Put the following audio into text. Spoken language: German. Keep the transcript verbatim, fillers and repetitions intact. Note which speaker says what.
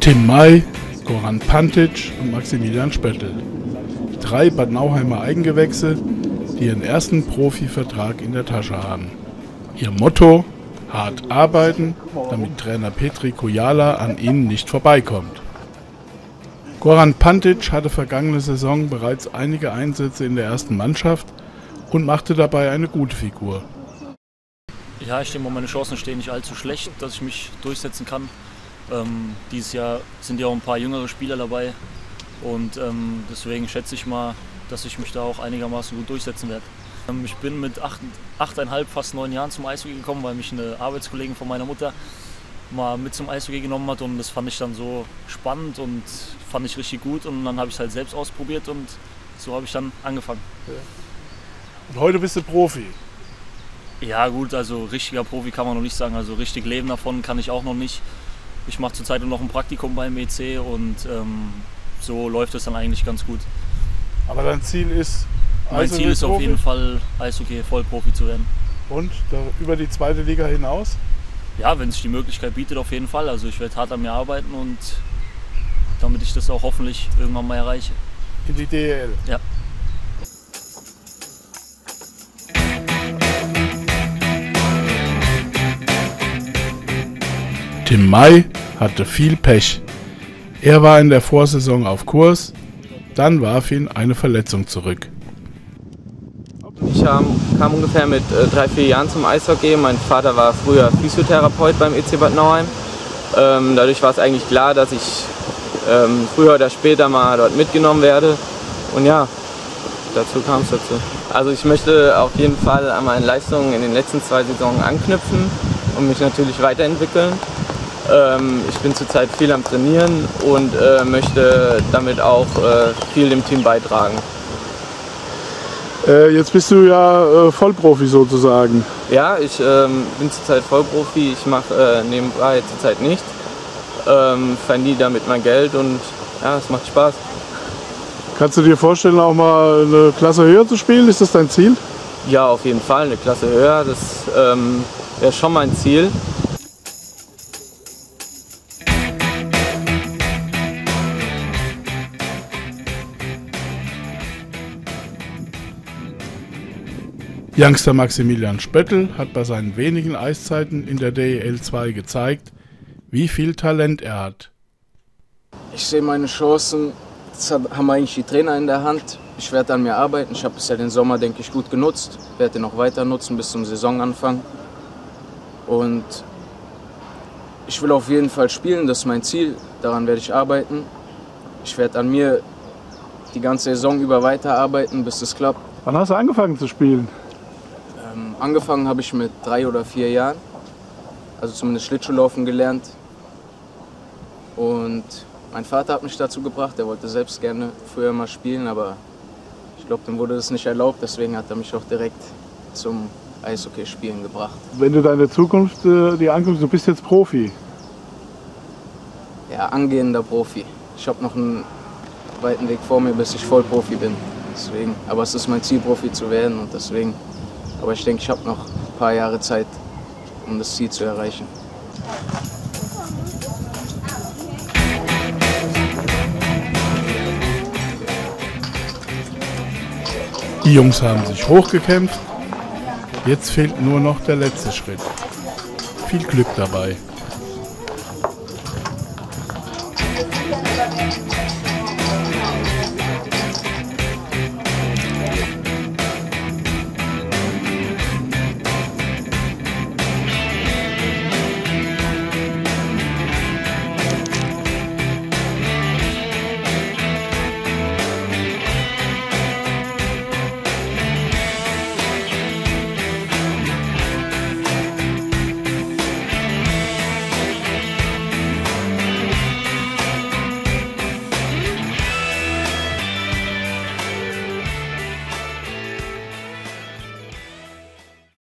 Speaker 1: Tim May, Goran Pantic und Maximilian Spöttl. Drei Bad Nauheimer Eigengewächse, die ihren ersten Profivertrag in der Tasche haben. Ihr Motto: hart arbeiten, damit Trainer Petri Kujala an ihnen nicht vorbeikommt. Goran Pantic hatte vergangene Saison bereits einige Einsätze in der ersten Mannschaft und machte dabei eine gute Figur.
Speaker 2: Ja, ich denke mal, meine Chancen stehen nicht allzu schlecht, dass ich mich durchsetzen kann. Ähm, dieses Jahr sind ja auch ein paar jüngere Spieler dabei und ähm, deswegen schätze ich mal, dass ich mich da auch einigermaßen gut durchsetzen werde. Ähm, ich bin mit acht, achteinhalb, fast neun Jahren zum Eishockey gekommen, weil mich eine Arbeitskollegin von meiner Mutter mal mit zum Eishockey genommen hat und das fand ich dann so spannend und fand ich richtig gut und dann habe ich es halt selbst ausprobiert und so habe ich dann angefangen.
Speaker 1: Und heute bist du Profi?
Speaker 2: Ja gut, also richtiger Profi kann man noch nicht sagen, also richtig leben davon kann ich auch noch nicht. Ich mache zurzeit noch ein Praktikum beim E C und ähm, so läuft es dann eigentlich ganz gut.
Speaker 1: Aber dein Ziel ist,
Speaker 2: Mein Ziel ist auf jeden Fall, Eishockey Vollprofi zu werden.
Speaker 1: Und da, über die zweite Liga hinaus?
Speaker 2: Ja, wenn sich die Möglichkeit bietet, auf jeden Fall. Also ich werde hart an mir arbeiten und damit ich das auch hoffentlich irgendwann mal erreiche.
Speaker 1: In die D E L?
Speaker 2: Ja.
Speaker 1: Tim May hatte viel Pech. Er war in der Vorsaison auf Kurs, dann warf ihn eine Verletzung zurück.
Speaker 3: Ich kam, kam ungefähr mit äh, drei, vier Jahren zum Eishockey. Mein Vater war früher Physiotherapeut beim E C Bad Nauheim. Ähm, dadurch war es eigentlich klar, dass ich ähm, früher oder später mal dort mitgenommen werde. Und ja, dazu kam es dazu. Also ich möchte auf jeden Fall an meinen Leistungen in den letzten zwei Saisonen anknüpfen und mich natürlich weiterentwickeln. Ähm, ich bin zurzeit viel am Trainieren und äh, möchte damit auch äh, viel dem Team beitragen.
Speaker 1: Äh, jetzt bist du ja äh, Vollprofi sozusagen.
Speaker 3: Ja, ich ähm, bin zurzeit Vollprofi, ich mache äh, nebenbei zurzeit nichts, ähm, verdiene damit mein Geld und ja, es macht Spaß.
Speaker 1: Kannst du dir vorstellen, auch mal eine Klasse höher zu spielen? Ist das dein Ziel?
Speaker 3: Ja, auf jeden Fall, eine Klasse höher, das ähm, wäre schon mein Ziel.
Speaker 1: Youngster Maximilian Spöttl hat bei seinen wenigen Eiszeiten in der D E L zwei gezeigt, wie viel Talent er hat.
Speaker 4: Ich sehe meine Chancen, das haben eigentlich die Trainer in der Hand. Ich werde an mir arbeiten. Ich habe bisher den Sommer, denke ich, gut genutzt. Werde den noch weiter nutzen bis zum Saisonanfang. Und ich will auf jeden Fall spielen, das ist mein Ziel. Daran werde ich arbeiten. Ich werde an mir die ganze Saison über weiterarbeiten, bis es klappt.
Speaker 1: Wann hast du angefangen zu spielen?
Speaker 4: Ähm, angefangen habe ich mit drei oder vier Jahren. Also zumindest Schlittschuhlaufen gelernt. Und mein Vater hat mich dazu gebracht, er wollte selbst gerne früher mal spielen, aber ich glaube, dem wurde das nicht erlaubt, deswegen hat er mich auch direkt zum Eishockeyspielen gebracht.
Speaker 1: Wenn du deine Zukunft äh, dir anguckst, du bist jetzt Profi.
Speaker 4: Ja, angehender Profi. Ich habe noch einen weiten Weg vor mir, bis ich Vollprofi bin. Deswegen. Aber es ist mein Ziel, Profi zu werden und deswegen. Aber ich denke, ich habe noch ein paar Jahre Zeit, um das Ziel zu erreichen.
Speaker 1: Die Jungs haben sich hochgekämpft, jetzt fehlt nur noch der letzte Schritt. Viel Glück dabei.